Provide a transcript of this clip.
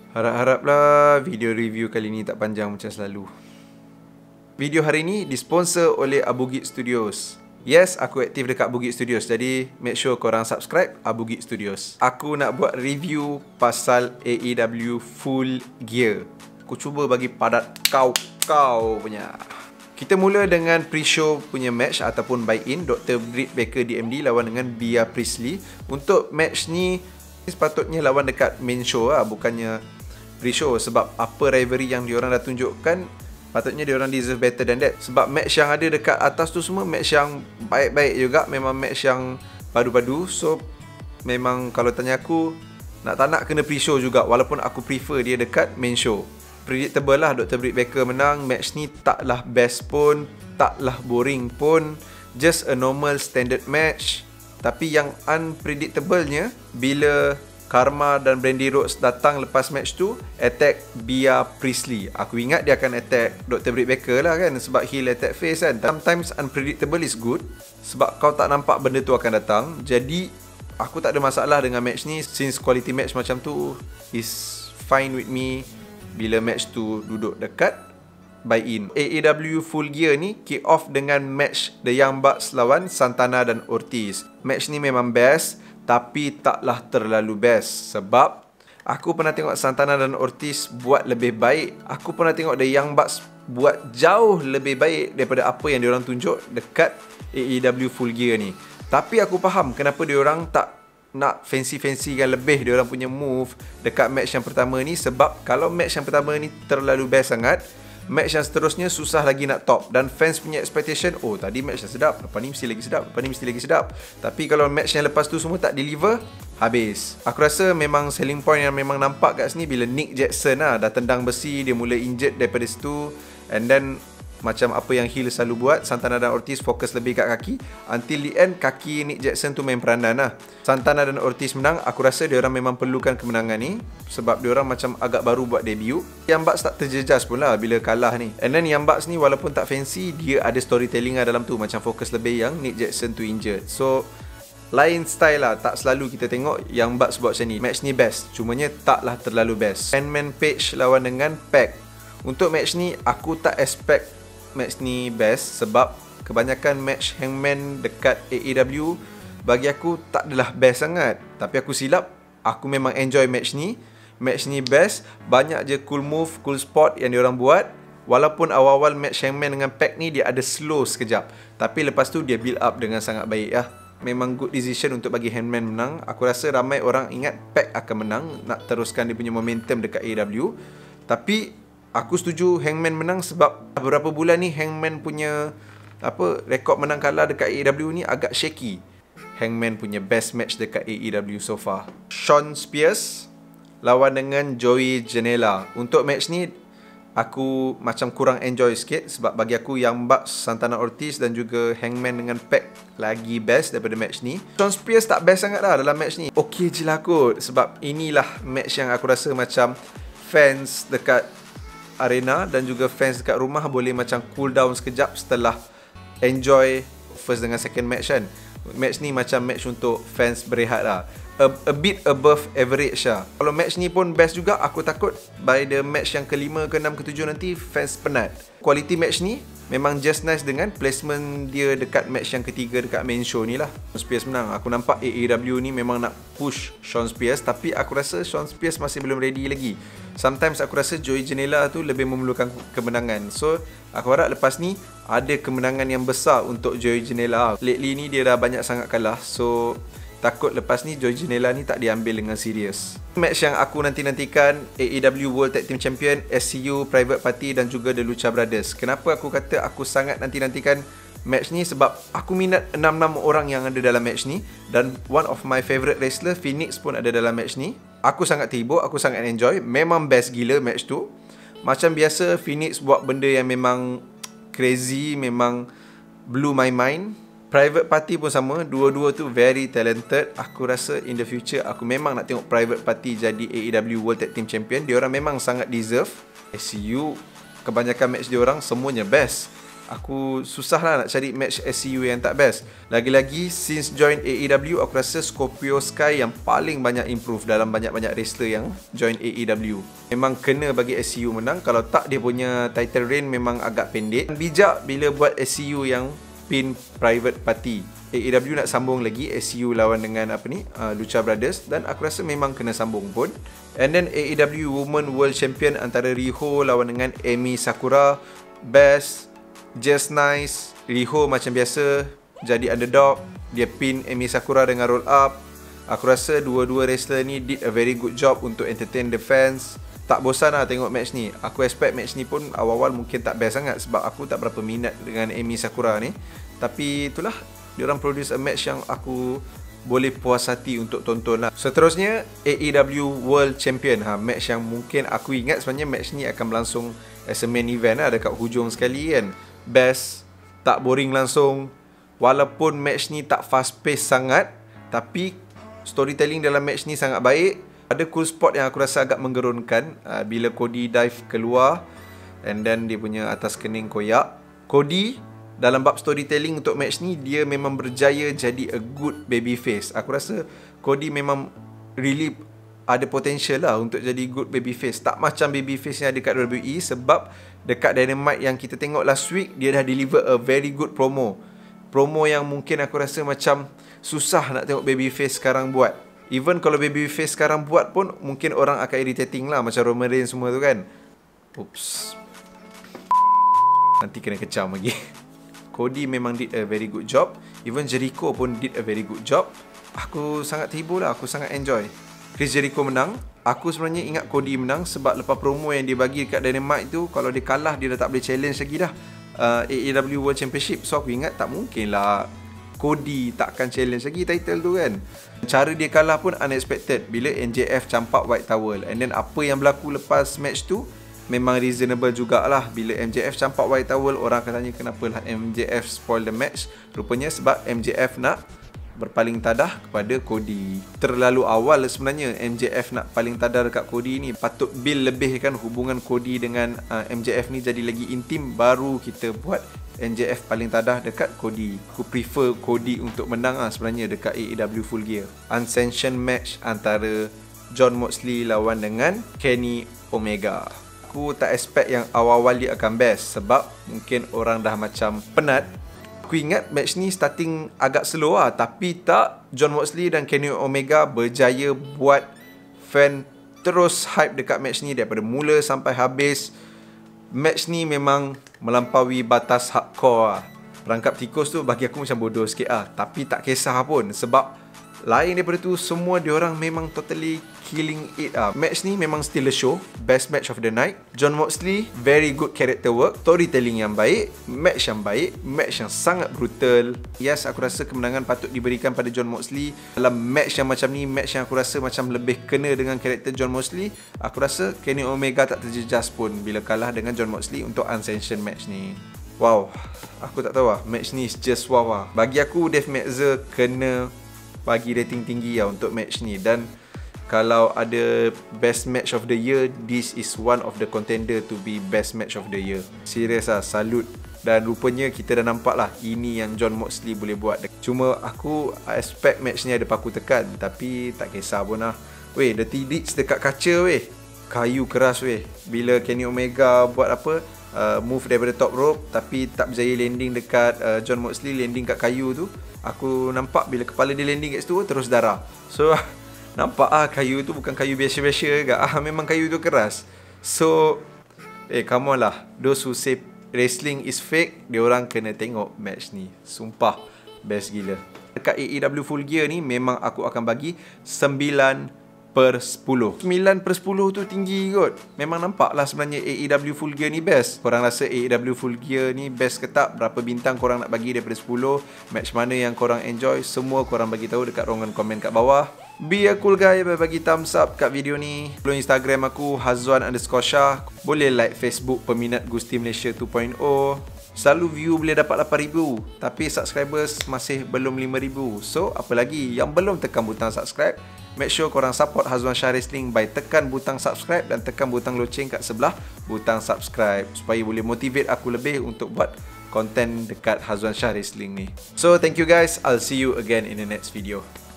Harap-haraplah video review kali ni tak panjang macam selalu. Video hari ni disponsor oleh Abugit Studios. Yes, aku aktif dekat Abugit Studios. Jadi make sure korang subscribe Abugit Studios. Aku nak buat review pasal AEW Full Gear. Aku cuba bagi padat kau punya. Kita mula dengan pre-show punya match ataupun buy-in Dr. Britt Baker DMD lawan dengan Bea Priestley. Untuk match ni sepatutnya lawan dekat main show lah, bukannya pre-show, sebab apa rivalry yang diorang dah tunjukkan, patutnya diorang deserve better than that. Sebab match yang ada dekat atas tu semua match yang baik-baik juga, memang match yang padu-padu. So memang kalau tanya aku, tak nak kena pre-show juga, walaupun aku prefer dia dekat main show. Predictable lah Dr. Britt Baker menang. Match ni taklah best pun, taklah boring pun, just a normal standard match. Tapi yang unpredictable-nya bila Karma dan Brandy Rhodes datang lepas match tu attack Bea Priestley. Aku ingat dia akan attack Dr. Britt Baker lah kan, sebab heel attack face kan. Sometimes unpredictable is good, sebab kau tak nampak benda tu akan datang. Jadi aku tak ada masalah dengan match ni, since quality match macam tu is fine with me bila match tu duduk dekat buy-in. AEW Full Gear ni kick off dengan match The Young Bucks lawan Santana dan Ortiz. Match ni memang best, tapi taklah terlalu best. Sebab aku pernah tengok Santana dan Ortiz buat lebih baik. Aku pernah tengok The Young Bucks buat jauh lebih baik daripada apa yang diorang tunjuk dekat AEW Full Gear ni. Tapi aku faham kenapa diorang tak nak fancy-fancykan lebih diorang punya move dekat match yang pertama ni. Sebab kalau match yang pertama ni terlalu best sangat, match yang seterusnya susah lagi nak top. Dan fans punya expectation, oh tadi match dah sedap, lepas ni mesti lagi sedap, lepas ni mesti lagi sedap. Tapi kalau match yang lepas tu semua tak deliver, habis. Aku rasa memang selling point yang memang nampak kat sini bila Nick Jackson lah dah tendang besi, dia mula injured daripada situ. And then macam apa yang heel selalu buat, Santana dan Ortiz fokus lebih kat kaki. Until the end, kaki Nick Jackson tu main peranan lah. Santana dan Ortiz menang. Aku rasa diorang memang perlukan kemenangan ni, sebab diorang macam agak baru buat debut. Young Bucks tak terjejas pun lah bila kalah ni. And then Young Bucks ni walaupun tak fancy, dia ada storytelling lah dalam tu. Macam fokus lebih yang Nick Jackson tu injured. So lain style lah, tak selalu kita tengok Young Bucks buat macam ni. Match ni best, cumanya taklah terlalu best. Hangman Page lawan dengan Pac. Untuk match ni aku tak expect match ni best, sebab kebanyakan match Hangman dekat AEW bagi aku tak adalah best sangat. Tapi aku silap, aku memang enjoy match ni. Match ni best, banyak je cool move, cool spot yang diorang buat. Walaupun awal-awal match Hangman dengan Pac ni dia ada slow sekejap, tapi lepas tu dia build up dengan sangat baik lah. Memang good decision untuk bagi Hangman menang. Aku rasa ramai orang ingat Pac akan menang, nak teruskan dia punya momentum dekat AEW. Tapi aku setuju Hangman menang, sebab beberapa bulan ni Hangman punya rekod menang kalah dekat AEW ni agak shaky. Hangman punya best match dekat AEW so far. Shawn Spears lawan dengan Joey Janela. Untuk match ni aku macam kurang enjoy sikit, sebab bagi aku Young Bucks, Santana Ortiz dan juga Hangman dengan Pac lagi best daripada match ni. Shawn Spears tak best sangat lah dalam match ni. Okay je lah kot, sebab inilah match yang aku rasa macam fans dekat arena dan juga fans dekat rumah boleh macam cool down sekejap setelah enjoy first dengan second match kan. Match ni macam match untuk fans berehat lah, a bit above average lah. Kalau match ni pun best juga, aku takut by the match yang ke-5, ke-6, ke-7 nanti fans penat. Quality match ni memang just nice dengan placement dia dekat match yang ketiga dekat main show ni lah. Shawn Spears menang. Aku nampak AEW ni memang nak push Shawn Spears, tapi aku rasa Shawn Spears masih belum ready lagi. Sometimes aku rasa Joey Janela tu lebih memerlukan kemenangan. So aku harap lepas ni ada kemenangan yang besar untuk Joey Janela. Lately ni dia dah banyak sangat kalah, so takut lepas ni Joey Janela ni tak diambil dengan serius. Match yang aku nantikan, AEW World Tag Team Champion, SCU, Private Party dan juga The Lucha Brothers. Kenapa aku kata aku sangat nantikan match ni? Sebab aku minat 6 orang yang ada dalam match ni, dan one of my favourite wrestler, Phoenix, pun ada dalam match ni. Aku sangat terhibur, aku sangat enjoy. Memang best gila match tu. Macam biasa Phoenix buat benda yang memang crazy, memang blew my mind. Private Party pun sama, dua-dua tu very talented. Aku rasa in the future aku memang nak tengok Private Party jadi AEW World Tag Team Champion. Diorang memang sangat deserve. SCU, kebanyakan match diorang semuanya best. Aku susah lah nak cari match SCU yang tak best. Lagi-lagi since join AEW, aku rasa Scorpio Sky yang paling banyak improve dalam banyak-banyak wrestler yang join AEW. Memang kena bagi SCU menang. Kalau tak, dia punya title reign memang agak pendek. Bijak bila buat SCU yang pin private party. AEW nak sambung lagi SCU lawan dengan Lucha Brothers, dan aku rasa memang kena sambung pun. And then AEW Women World Champion antara Riho lawan dengan Emi Sakura. Best, just nice. Riho macam biasa jadi underdog, dia pin Emi Sakura dengan roll up. Aku rasa dua-dua wrestler ni did a very good job untuk entertain the fans. Tak bosan lah tengok match ni. Aku expect match ni pun awal-awal mungkin tak best sangat sebab aku tak berapa minat dengan Emi Sakura ni. Tapi itulah, diorang produce a match yang aku boleh puas hati untuk tonton lah. Seterusnya AEW World Champion. Match yang mungkin aku ingat sebenarnya match ni akan berlangsung as a main event lah, dekat hujung sekali kan. Best, tak boring langsung. Walaupun match ni tak fast pace sangat, tapi storytelling dalam match ni sangat baik. Ada cool spot yang aku rasa agak menggerunkan, bila Cody dive keluar and then dia punya atas kening koyak. Cody dalam bab storytelling untuk match ni, dia memang berjaya jadi a good babyface. Aku rasa Cody memang really ada potential lah untuk jadi good babyface. Tak macam babyface yang ada kat WWE, sebab dekat Dynamite yang kita tengok last week, dia dah deliver a very good promo. Promo yang mungkin aku rasa macam susah nak tengok babyface sekarang buat. Even kalau babyface sekarang buat pun, mungkin orang akan irritating lah, macam Roman Reigns semua tu kan. Oops, nanti kena kecam lagi. Cody memang did a very good job. Even Jericho pun did a very good job. Aku sangat terhibur lah, aku sangat enjoy. Chris Jericho menang. Aku sebenarnya ingat Cody menang sebab lepas promo yang dia bagi dekat Dynamite tu, kalau dia kalah, dia dah tak boleh challenge lagi dah AEW World Championship. So aku ingat tak mungkin lah Cody takkan challenge lagi title tu kan. Cara dia kalah pun unexpected, bila MJF campak white towel. And then apa yang berlaku lepas match tu memang reasonable jugalah. Bila MJF campak white towel, orang akan tanya kenapa lah MJF spoil the match. Rupanya sebab MJF nak berpaling tadah kepada Cody. Terlalu awal sebenarnya MJF nak paling tadah dekat Cody ni. Patut Bill lebihkan hubungan Cody dengan MJF ni jadi lagi intim, baru kita buat MJF paling tadah dekat Cody. Aku prefer Cody untuk menang sebenarnya dekat AEW Full Gear. Unsanctioned match antara Jon Moxley lawan dengan Kenny Omega. Aku tak expect yang awal-awal dia akan best, sebab mungkin orang dah macam penat. Aku ingat match ni starting agak slow lah, tapi tak. Jon Moxley dan Kenny Omega berjaya buat fan terus hype dekat match ni daripada mula sampai habis. Match ni memang melampaui batas hardcore lah. Perangkap tikus tu bagi aku macam bodoh sikit lah, tapi tak kisah pun, sebab lain daripada tu, semua diorang memang totally killing it lah. Match ni memang still a show. Best match of the night. Jon Moxley, very good character work, storytelling yang baik, match yang baik, match yang sangat brutal. Yes, aku rasa kemenangan patut diberikan pada Jon Moxley. Dalam match yang macam ni, match yang aku rasa macam lebih kena dengan karakter Jon Moxley, aku rasa Kenny Omega tak terjejas pun bila kalah dengan Jon Moxley untuk unsanctioned match ni. Wow, aku tak tahu lah, match ni is just wow lah. Bagi aku, Dave Meltzer kena bagi rating tinggi lah untuk match ni. Dan kalau ada best match of the year, this is one of the contender to be best match of the year. Serius lah, salute. Dan rupanya kita dah nampak lah, ini yang Jon Moxley boleh buat. Cuma aku expect match ni ada paku tekan, tapi tak kisah pun lah. Weh, dirty deeds dekat kaca weh, kayu keras weh. Bila Kenny Omega buat apa, move daripada top rope tapi tak berjaya landing dekat Jon Moxley, landing kat kayu tu, aku nampak bila kepala dia landing kat situ terus darah. So nampak kayu tu bukan kayu biasa-biasa ke, memang kayu tu keras. So come on lah, those who say wrestling is fake, diorang kena tengok match ni. Sumpah best gila. Dekat AEW Full Gear ni memang aku akan bagi 9/10. 9/10 tu tinggi kot. Memang nampak lah sebenarnya AEW Full Gear ni best. Korang rasa AEW Full Gear ni best ke tak? Berapa bintang korang nak bagi daripada 10? Match mana yang korang enjoy? Semua korang bagi tahu dekat ruangan komen kat bawah. Be a cool guy, bagi thumbs up kat video ni. Follow Instagram aku Hazwan_Shah. Boleh like Facebook Peminat Gusti Malaysia 2.0. Selalu view boleh dapat 8,000, tapi subscribers masih belum 5,000. So apa lagi? Yang belum tekan butang subscribe, make sure korang support Hazwan Shah Wrestling by tekan butang subscribe dan tekan butang loceng kat sebelah butang subscribe, supaya boleh motivate aku lebih untuk buat content dekat Hazwan Shah Wrestling ni. So thank you guys, I'll see you again in the next video.